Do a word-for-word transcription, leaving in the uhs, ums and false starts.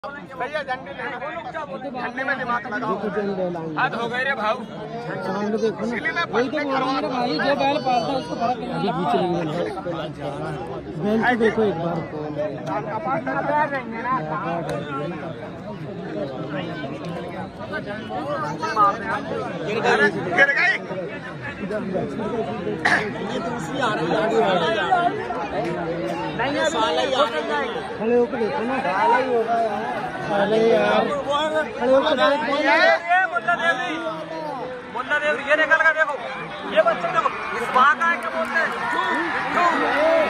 झंडे में दिमाग लगाओ। हद हो गए रे भाऊ। वही तो बोल रहा हूँ भाई, जो बैल पालता है उसको फर्क नहीं बैल को देखो एक बार। गिर गई। ये दूसरी आ रही है, साला ही आ रही है। खड़े होकर देखो ना, साला ही होगा यार। अरे यार खड़े होकर देखो। ये मुल्ला देवी, मुल्ला देवी ये निकल कर देखो, ये बच्चे देखो, इस बात का क्या बोलते हैं।